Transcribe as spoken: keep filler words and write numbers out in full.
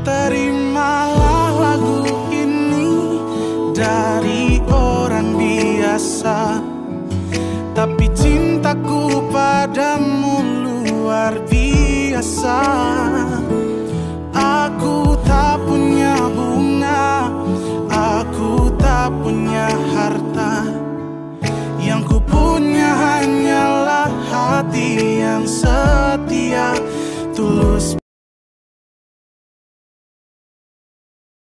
Terimalah lagu ini dari orang biasa, tapi cintaku padamu luar biasa. Aku tak punya bunga, aku tak punya harta, yang ku punya hanyalah hati yang setia, tulus